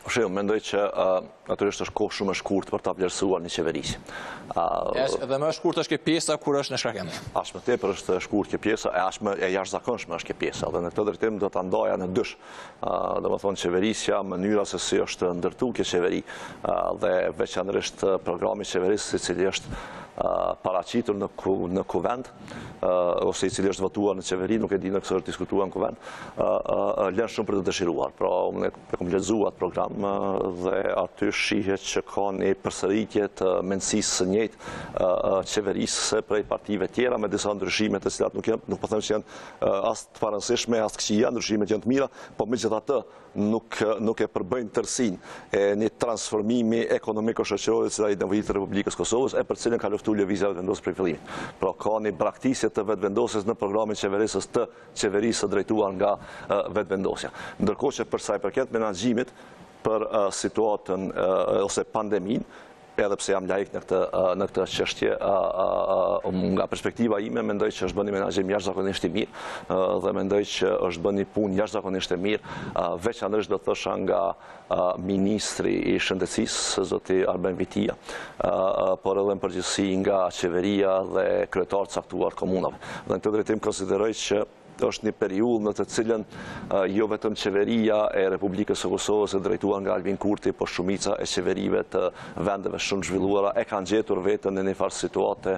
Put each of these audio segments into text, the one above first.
Për shembull, mendoj që natyrisht është kohë shumë e shkurtër për ta vlerësuar një qeveri. Edhe më e shkurtër është kjo pjesa kur është në shkarkim. Aq më tepër është e shkurtër kjo pjesa, aq më e jashtëzakonshme është kjo pjesa. Dhe në këtë drejtim do ta ndaja në dysh. Domethënë qeverisja, mënyra se si është ndërtuar kjo qeveri dhe veçanërisht programi i qeverisë i cili është paraqitur në kuvend ose i cili është votuar në qeveri, nuk e di nëse është diskutuar në kuvend, lën shumë për të dëshiruar. Pra unë e kam lexuar program dhe aty shihet që ka një përsëritje të mendësisë së njëjtë qeverisë prej partive tjera me disa ndryshime të cilat nuk po them se janë as të parëndësishme as këqija, ndryshimet janë të mira, po megjithatë nuk e përbëjnë tërësinë e një transformimi ekonomiko-shoqëror i cili nevojitet Republikës Kosovës e për cilën ka luftuar lëvizja vetëvendosur prej fillimit. Pra ka një braktisje të vetëvendosjes në programin qeverisës të qeverisë së drejtuar nga vetëvendosja. Ndërkohë që për sa i përket menaxhimit për situatën ose pandeminë, edhe pse jam laik në këtë çështje, nga perspektiva ime mendoj që është bërë një menaxhim jashtëzakonisht i mirë dhe mendoj që është bërë një punë jashtëzakonisht e mirë, veçanërisht do të thosha nga ministri i shëndetësisë zoti Arben Vitia, por edhe në përgjithësi nga qeveria dhe kryetarët caktuar komunave. Dhe në këtë drejtim konsideroj që është një periudhë në të cilën jo vetëm qeveria e Republikës së Kosovës e drejtuar nga Albin Kurti, por shumica e qeverive të vendeve shumë zhvilluara e kanë gjetur veten në një farë situate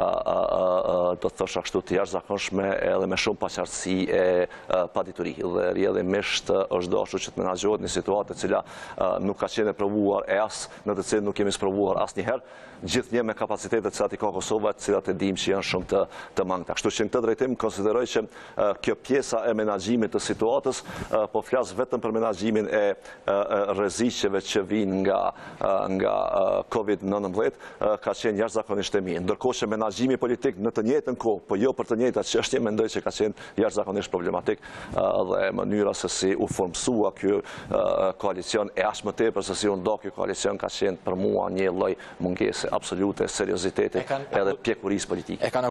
do të thosha kështu të jashtëzakonshme edhe me shumë paqartësi e padituri. Dhe rrjedhimisht është dashur që të menaxhohet një situatë e cila nuk ka qenë e provuar e as në të cilën nuk kemi provuar asnjëherë, gjithnjë me kapacitetet që i ka Kosova, të cilat e dimë që janë shumë të mangëta. Kështu që në këtë drejtim konsideroj që kjo pjesa e menaxhimit të situatës, po flas vetëm për menaxhimin e rreziqeve që vijnë nga COVID-19, ka qenë jashtëzakonisht e mirë. Ndërkohë që menaxhimi politik në të njëjtën kohë, po jo për të njëjtat çështje, mendoj që ka qenë jashtëzakonisht problematik dhe mënyra se si u formsua ky koalicion e as më tepër se si u nda ky koalicion ka qenë për mua një lloj mungese absolute serioziteti edhe pjekurisë politike.